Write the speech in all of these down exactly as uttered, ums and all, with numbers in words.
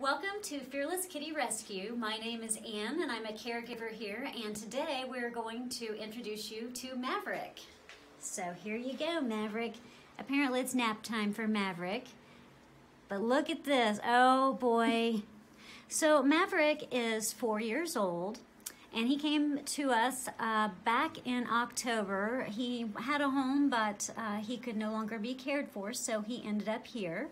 Welcome to Fearless Kitty Rescue. My name is Ann and I'm a caregiver here, and today we're going to introduce you to Maverick. So here you go, Maverick. Apparently it's nap time for Maverick. But look at this, oh boy. So Maverick is four years old and he came to us uh, back in October. He had a home, but uh, he could no longer be cared for, so he ended up here.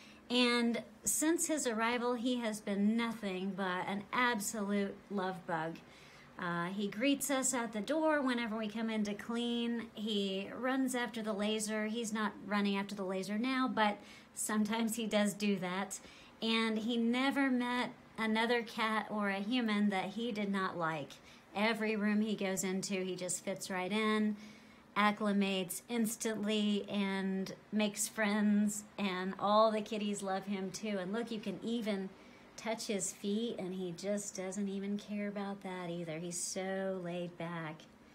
And since his arrival, he has been nothing but an absolute love bug. Uh, he greets us at the door whenever we come in to clean. He runs after the laser. He's not running after the laser now, but sometimes he does do that. And he never met another cat or a human that he did not like. Every room he goes into, he just fits right in, acclimates instantly, and makes friends, and all the kitties love him too. And look, you can even touch his feet and he just doesn't even care about that either. He's so laid back.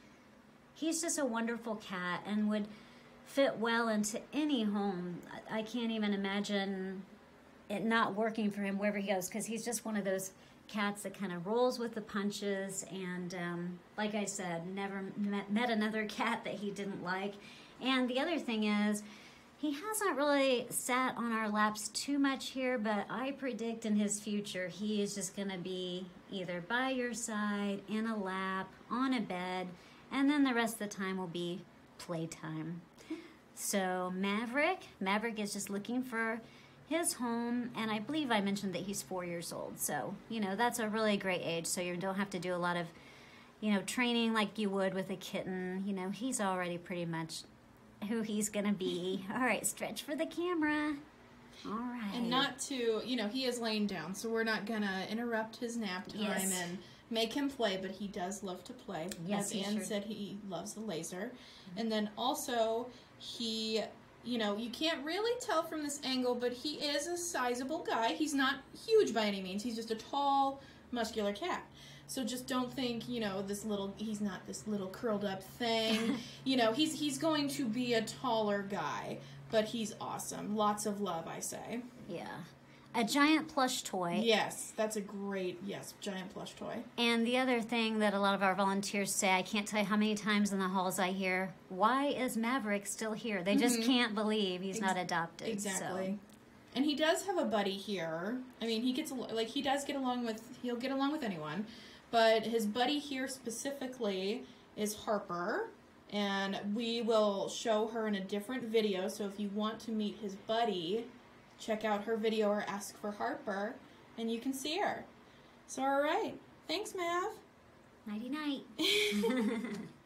He's just a wonderful cat and would fit well into any home. I can't even imagine it not working for him wherever he goes, because he's just one of those cats that kind of rolls with the punches, and um, like I said, never met, met another cat that he didn't like. And the other thing is, he hasn't really sat on our laps too much here, but I predict in his future he is just going to be either by your side, in a lap, on a bed, and then the rest of the time will be playtime. So Maverick, Maverick is just looking for his home, and I believe I mentioned that he's four years old, so you know that's a really great age, so you don't have to do a lot of you know training like you would with a kitten. You know, he's already pretty much who he's gonna be. All right, stretch for the camera. All right. And not to, you know, he is laying down, so we're not gonna interrupt his nap time Yes. and make him play, but he does love to play. Yes, As he Ann sure- said, he loves the laser. Mm-hmm. And then also, he, you know, you can't really tell from this angle, but he is a sizable guy. He's not huge by any means. He's just a tall, muscular cat. So just don't think, you know, this little, he's not this little curled up thing. You know, he's he's going to be a taller guy, but he's awesome. Lots of love, I say. Yeah. A giant plush toy. Yes, that's a great, yes, giant plush toy. And the other thing that a lot of our volunteers say, I can't tell you how many times in the halls I hear, why is Maverick still here? They just Mhm. can't believe he's Ex- not adopted. Exactly. So. And he does have a buddy here. I mean, he gets, al- like, he does get along with, he'll get along with anyone. But his buddy here specifically is Harper. And we will show her in a different video. So if you want to meet his buddy, check out her video or ask for Harper, and you can see her. So, all right. Thanks, Mav. Nighty-night.